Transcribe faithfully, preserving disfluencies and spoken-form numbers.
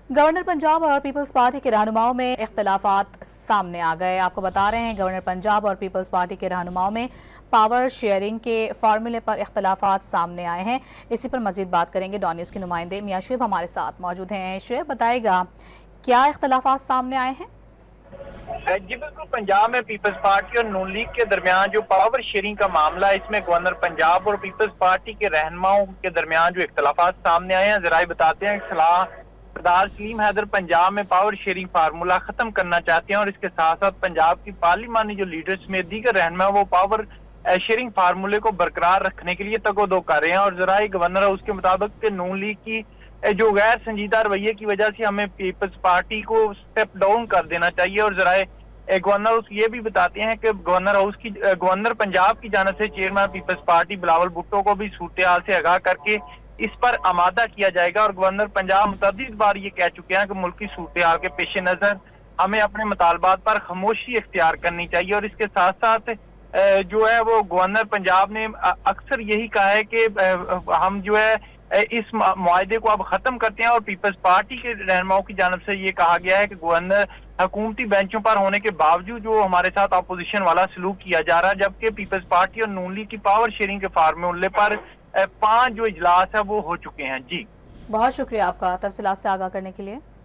Governor Punjab और peoples party के रहनुमाओं में इख्तलाफात सामने आ गए। आपको बता रहे हैं गवर्नर पंजाब और पीपल्स पार्टी के रहनुमाओं में पावर शेयरिंग के फार्मूले पर इख्तलाफात सामने आए हैं। इसी पर मजीद बात करेंगे। डॉन न्यूज़ के नुमाइंदे मियां शुएब हमारे साथ मौजूद हैं। शुएब, बताएगा क्या इख्तलाफात सामने आए हैं? जी बिल्कुल, पंजाब में पीपल्स पार्टी और नून लीग के दरमियान जो पावर शेयरिंग का मामला है, इसमें गवर्नर पंजाब और पीपल्स पार्टी के रहनुमाओं के दरमियान जो इख्तलाफात सामने आए हैं, जरा बताते हैं। सलाह सरदार सलीम हैदर पंजाब में पावर शेयरिंग फार्मूला खत्म करना चाहते हैं और इसके साथ साथ पंजाब की पार्लिमानी जो लीडर्स में दीगर रहनुमा वो पावर शेयरिंग फार्मूले को बरकरार रखने के लिए तगोदो कर रहे हैं। और जरा गवर्नर हाउस के मुताबिक नून लीग की जो गैर संजीदा रवैये की वजह से हमें पीपल्स पार्टी को स्टेप डाउन कर देना चाहिए। और जरा गवर्नर हाउस ये भी बताते हैं कि गवर्नर हाउस की गवर्नर पंजाब की जानिब से चेयरमैन पीपल्स पार्टी बिलावल भुट्टो को भी सूरत हाल से आगाह करके इस पर आमादा किया जाएगा। और गवर्नर पंजाब मुतअद्दिद बार ये कह चुके हैं कि मुल्की सूरत हाल के पेश नजर हमें अपने मुतालबात पर खामोशी इख्तियार करनी चाहिए। और इसके साथ साथ जो है वो गवर्नर पंजाब ने अक्सर यही कहा है कि हम जो है इस मुआहदे को अब खत्म करते हैं। और पीपल्स पार्टी के रहनुमाओं की जानिब से ये कहा गया है कि गवर्नर हुकूमती बेंचों पर होने के बावजूद जो हमारे साथ अपोजिशन वाला सलूक किया जा रहा है, जबकि पीपल्स पार्टी और नून लीग की पावर शेयरिंग के फार्मूले पर पांच जो इजलास है वो हो चुके हैं। जी बहुत शुक्रिया आपका तफसीलात से आगाह करने के लिए।